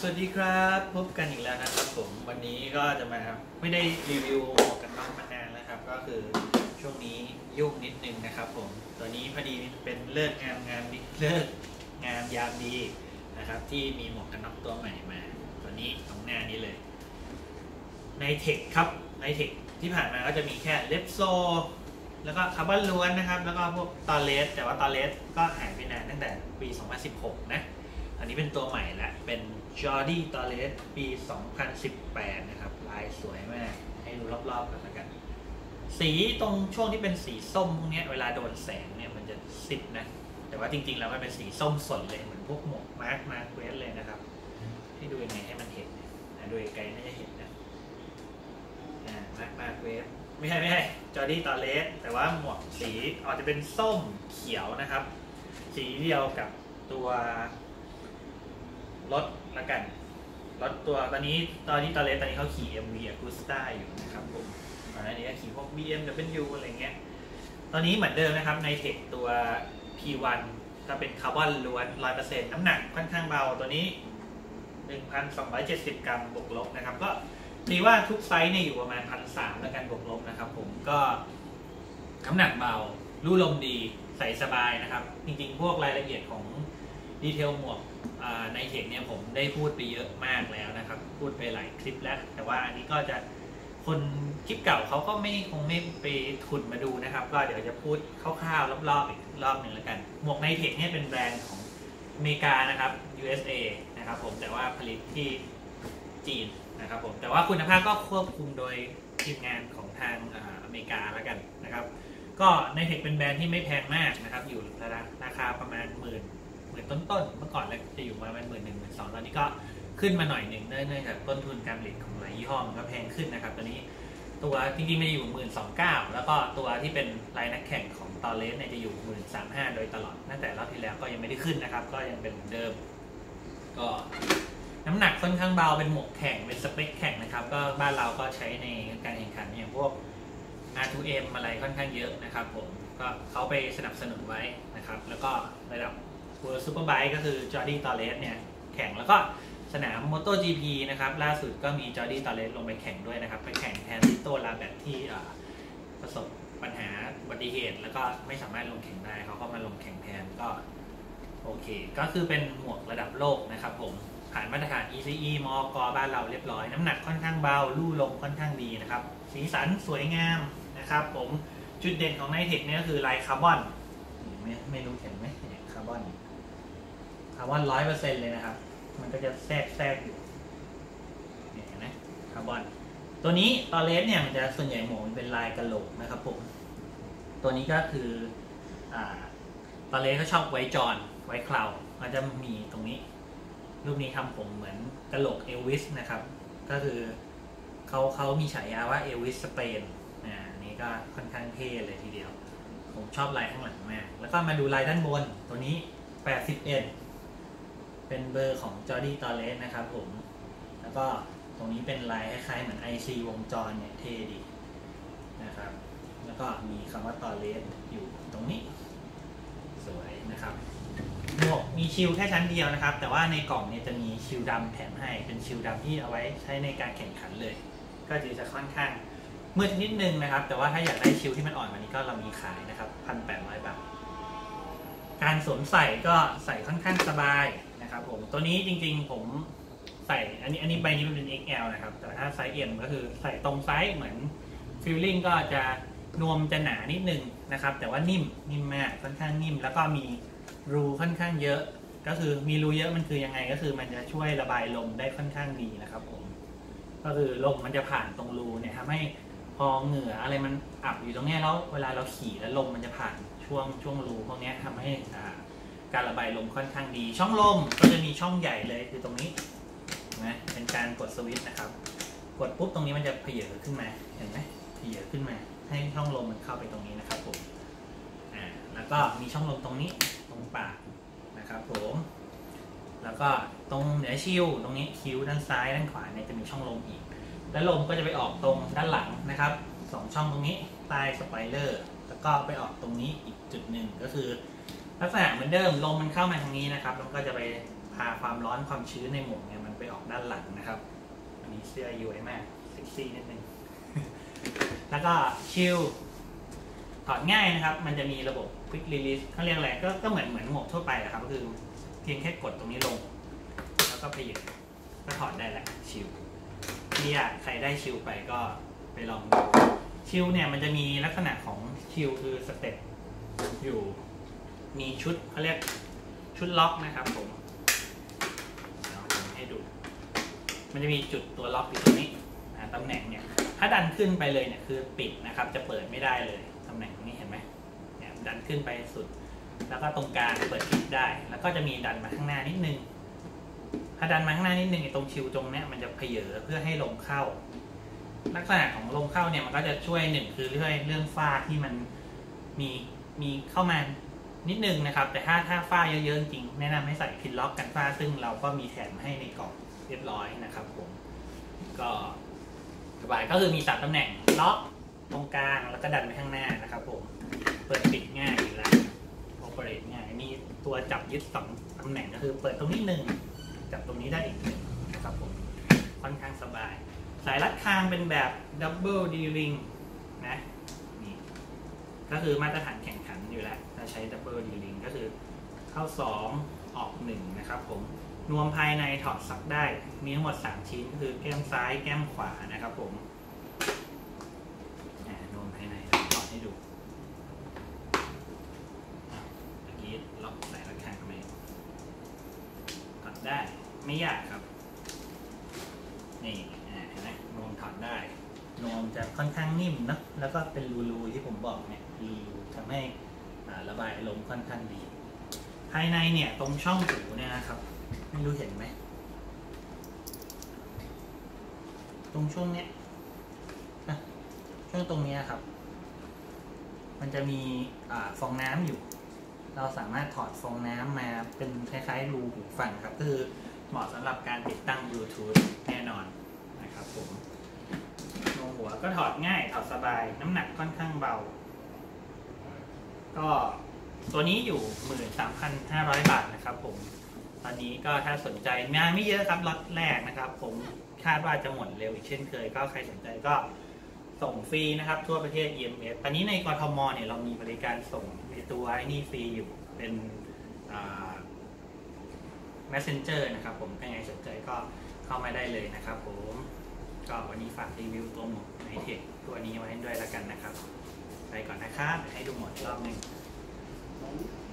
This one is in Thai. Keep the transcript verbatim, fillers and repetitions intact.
วัสดีครับพบกันอีกแล้วนะครับผมวันนี้ก็จะมาไม่ได้รีวิวหมวกกันน็อกมานานแล้วครับก็คือช่วงนี้ยุ่งนิดนึงนะครับผมตัวนี้พอดีเป็นเลิกงานงานเลิกงานยามดีนะครับที่มีหมวกกันน็อกตัวใหม่มาตัวนี้ตรงหน้านี้เลยในเทคครับในเทคที่ผ่านมาก็จะมีแค่เลปโซแล้วก็คาร์บอนล้วนนะครับแล้วก็พวกตอเลสแต่ว่าตอเลสก็หายไปนานตั้งแต่ปีสองพันสิบหกนะอันนี้เป็นตัวใหม่แหละเป็น Jordy Torres ปี สองพันสิบแปด นะครับลายสวยมากให้ดูรอบๆกันแล้วกันสีตรงช่วงที่เป็นสีส้มพวกนี้เวลาโดนแสงเนี่ยมันจะซิดนะแต่ว่าจริงๆแล้วมันเป็นสีส้มสดเลยเหมือนพวกหมวกมาร์คมาร์คเวสเลยนะครับให้ดูยังไงให้มันเห็นนะดูไกลน่าจะเห็นนะอ่ามาร์คมาร์คเวสไม่ใช่ไม่ใช่ Jordy Torres แต่ว่าหมวกสีอาจจะเป็นส้มเขียวนะครับสีเดียวกับตัวรถละกันรถตัวตอนนี้ตอนนี้ตอนเล็กตอนนี้เขาขี่ เอ็ม วี Agusta อยู่นะครับผมตอนนี้ก็ขี่พวก บี เอ็ม ดับเบิลยู อะไรเงี้ยตอนนี้เหมือนเดิมนะครับในเทคตัว พี วัน ก็เป็นคาร์บอนล้วน ร้อยเปอร์เซ็นต์ น้ำหนักค่อนข้างเบาตัวนี้ หนึ่งพันสองร้อยเจ็ดสิบ กรัมบวกลบนะครับก็ดีว่าทุกไซส์เนี่ยอยู่ประมาณ หนึ่งพันสามร้อย แล้วกันบวกลบนะครับผมก็น้ำหนักเบาลู่ลมดีใส่สบายนะครับจริงๆพวกรายละเอียดของดีเทลหมวกในเทคเนี่ยผมได้พูดไปเยอะมากแล้วนะครับพูดไปหลายคลิปแล้วแต่ว่าอันนี้ก็จะคนคลิปเก่าเขาก็ไม่คงไม่ไปทุนมาดูนะครับก็เดี๋ยวจะพูดคร่าวๆรอบๆอีกรอบหนึ่งแล้วกันหมวกในเทคเนี่ยเป็นแบรนด์ของอเมริกานะครับ ยู เอส เอ นะครับผมแต่ว่าผลิตที่จีนนะครับผมแต่ว่าคุณภาพก็ควบคุมโดยทีมงานของทางอเมริกาแล้วกันนะครับก็ในเทคเป็นแบรนด์ที่ไม่แพงมากนะครับอยู่ราคาประมาณหมื่นหมื่นต้นๆเมื่อก่อนจะอยู่ประมาณหมื่นหนึ่งหมื่นสองตอนนี้ก็ขึ้นมาหน่อยหนึ่งเนื่องจากต้นทุนการผลิตของหลายยี่ห้อมันก็แพงขึ้นนะครับตอนนี้ตัวจริงๆมันอยู่หมื่นสองเก้าแล้วก็ตัวที่เป็นลายนักแข่งของตอเลสเนี่ยจะอยู่หมื่นสามห้าโดยตลอดตั้งแต่รอบที่แล้วก็ยังไม่ได้ขึ้นนะครับก็ยังเป็นเหมือนเดิมก็น้ำหนักค่อนข้างเบาเป็นหมวกแข่งเป็นสเปคแข่งนะครับก็บ้านเราก็ใช้ในการแข่งขันอย่างพวก อาร์ ทู เอ็ม อะไรค่อนข้างเยอะนะครับผมก็เขาไปสนับสนุนไว้นะครับแล้วก็ระดับWorld Superbike ก็คือ Jordy Torres เนี่ยแข่งแล้วก็สนาม MotoGP นะครับล่าสุดก็มี Jordy Torres ลงไปแข่งด้วยนะครับไปแข่งแทนลิโต้ลาแบตที่ประสบปัญหาอุบัติเหตุแล้วก็ไม่สามารถลงแข่งได้เขาก็มาลงแข่งแทนก็โอเคก็คือเป็นหมวกระดับโลกนะครับผมผ่านมาตรฐาน อี ซี อี มก.บ้านเราเรียบร้อยน้ำหนักค่อนข้างเบาลู่ลมค่อนข้างดีนะครับสีสันสวยงามนะครับผมจุดเด่นของไนเทคเนี่ยก็คือลายคาร์บอนไม่ไม่รู้เห็นไหมคาร์บอนคาร์บอนร้อยเปอร์เซ็นต์เลยนะครับมันก็จะแทรกแทรกอยู่เห็นไหมคาร์บอนตัวนี้ตอเลสเนี่ยมันจะส่วนใหญ่หมวกมันเป็นลายกระโหลกนะครับผมตัวนี้ก็คืออ่าตอเลสเขาชอบไว้จอนไว้เคลามันจะมีตรงนี้รูปนี้ทำผมเหมือนกระโหลกเอลวิสนะครับก็คือเขาเขามีฉายาว่าเอลวิสสเปนอ่านี่ก็ค่อนข้างเท่เลยทีเดียวผมชอบลายข้างหลังมากแล้วก็มาดูลายด้านบนตัวนี้แปดสิบเอ็ดเป็นเบอร์ของ Jordy Torres นะครับผมแล้วก็ตรงนี้เป็นลายคล้ายๆเหมือน ไอ ซี วงจรเนี่ยเท่ดีนะครับแล้วก็มีคำว่า Torres อยู่ตรงนี้สวยนะครับหมวกมีชิลแค่ชั้นเดียวนะครับแต่ว่าในกล่องเนี่ยจะมีชิลดำแถมให้เป็นชิลดำที่เอาไว้ใช้ในการแข่งขันเลยก็จะค่อนข้างมืดนิดนึงนะครับแต่ว่าถ้าอยากได้ชิลที่มันอ่อนกว่านี้ก็เรามีขายนะครับ หนึ่งพันแปดร้อย บาทการสวมใส่ก็ใส่ค่อนข้างสบายนะครับผมตัวนี้จริงๆผมใส่อันนี้อันนี้ใบนี้มันเป็น เอ็กซ์ แอล นะครับแต่ถ้าไซส์ เอ็ม ก็คือใส่ตรงไซส์เหมือนฟีลลิ่งก็จะนวมจะหนานิดนึงนะครับแต่ว่านิ่มนิ่มมากค่อนข้างนิ่มแล้วก็มีรูค่อนข้างเยอะก็คือมีรูเยอะมันคือยังไงก็คือมันจะช่วยระบายลมได้ค่อนข้างดีนะครับผมก็คือลมมันจะผ่านตรงรูเนี่ยทำให้พอเหงื่ออะไรมันอับอยู่ตรงนี้แล้วเวลาเราขี่แล้วลมมันจะผ่านช่วงช่วงรูพวกนี้ทำให้การระบายลมค่อนข้างดีช่องลมก็จะมีช่องใหญ่เลยคือตรงนี้นะเป็นการกดสวิตช์นะครับกดปุ๊บตรงนี้มันจะเพเยอขึ้นมาเห็นไหมเพเยอขึ้นมาให้ช่องลมมันเข้าไปตรงนี้นะครับผมอ่าแล้วก็มีช่องลมตรงนี้ตรงปากนะครับผมแล้วก็ตรงเหนือชิวตรงนี้คิ้วด้านซ้ายด้านขวาเนี่ยจะมีช่องลมอีกแล้วลมก็จะไปออกตรงด้านหลังนะครับสองช่องตรงนี้ใต้สไปเลอร์แล้วก็ไปออกตรงนี้อีกจุดหนึ่งก็คือลักษณะเหมือนเดิมลมมันเข้ามาทางนี้นะครับแล้วก็จะไปพาความร้อนความชื้นในหมวกเนี่ยมันไปออกด้านหลังนะครับอันนี้เสื้อย้วยมากเซ็กซี่นิดนึง แล้วก็ชิลถอดง่ายนะครับมันจะมีระบบ Quick Release เขาเรียกอะไรก็ก็เหมือนเหมือนหมวกทั่วไปแหละครับก็คือเพียงแค่กดตรงนี้ลงแล้วก็พยิบก็ถอดได้แหละชิลที่อยากใครได้ชิลไปก็ไปลองดูชิลเนี่ยมันจะมีลักษณะของชิลคือสเต็ปอยู่มีชุดเขาเรียกชุดล็อกนะครับผมเดี๋ยวผมให้ดูมันจะมีจุดตัวล็อกอยู่ตรงนี้ตำแหน่งเนี่ยถ้าดันขึ้นไปเลยเนี่ยคือปิดนะครับจะเปิดไม่ได้เลยตำแหน่งนี้เห็นไหมเนี่ยดันขึ้นไปสุดแล้วก็ตรงกลางเปิดปิดได้แล้วก็จะมีดันมาข้างหน้านิดนึงถ้าดันมาข้างหน้านิดนึงตรงชิวตรงเนี้ยมันจะเพเยอเพื่อให้ลมเข้าลักษณะของลมเข้าเนี่ยมันก็จะช่วยหนึ่งคือเรื่องเรื่องฝ้าที่มันมีมีเข้ามานิดนึงนะครับแต่ถ้าถ้าฝ้าเยอะๆจริงแนะนำให้ใส่พินล็อกกันฝ้าซึ่งเราก็มีแถมให้ในกล่องเรียบร้อยนะครับผมก็สบายก็คือมีสามตำแหน่งล็อกตรงกลางแล้วก็ดันไปข้างหน้านะครับผมเปิดปิดง่ายอยู่แล้วโอเปเรตง่ายมีตัวจับยึดสองตำแหน่งก็คือเปิดตรงนี้หนึ่งจับตรงนี้ได้อีกหนึ่งนะครับผมค่อนข้างสบายสายรัดคางเป็นแบบดับเบิลดีริงนะนี่ก็คือมาตรฐานแข่งขันอยู่แล้วเราใช้ดับเบิลดีริงก็คือเข้าสองออกหนึ่งนะครับผมนวมภายในถอดซักได้มีทั้งหมดสามชิ้นคือแก้มซ้ายแก้มขวานะครับผมนวมภายในถอดให้ดูเมื่อกี้ล็อกสายรัดคางทำไมถอดได้ไม่ยากครับนี่เห็นไหมนวมถอดได้นวมจะค่อนข้างนิ่มนะแล้วก็เป็นรูๆที่ผมบอกเนี่ยรูทำให้ระบายลมค่อนข้างดีภายในเนี่ยตรงช่องหูเนี่ยนะครับไม่รู้เห็นไหมตรงช่วงเนี้ยนะช่วงตรงนี้ครับมันจะมีฟองน้ำอยู่เราสามารถถอดฟองน้ำมาเป็นคล้ายๆรูหูฟังครับคือเหมาะสำหรับการติดตั้งบลูทูธแน่นอนนะครับผมลงหัวก็ถอดง่ายถอดสบายน้ำหนักค่อนข้างเบาก็ตัวนี้อยู่ หนึ่งหมื่นสามพันห้าร้อย บาทนะครับผมตอนนี้ก็ถ้าสนใจงานไม่เยอะครับล็อตแรกนะครับผมคาดว่าจะหมดเร็วอีกเช่นเคยก็ใครสนใจก็ส่งฟรีนะครับทั่วประเทศ อี เอ็ม เอส ตอนนี้ในกทมเนี่ยเรามีบริการส่งในตัวไอ้นี่ฟรีอยู่เป็น Messenger นะครับผมถ้าใครสนใจก็เข้ามาได้เลยนะครับผมก็วันนี้ฝากรีวิวตัวหมวกไนเทคตัวนี้ไว้ด้วยแล้วกันนะครับไปก่อนนะครับให้ดูหมดรอบหนึ่ง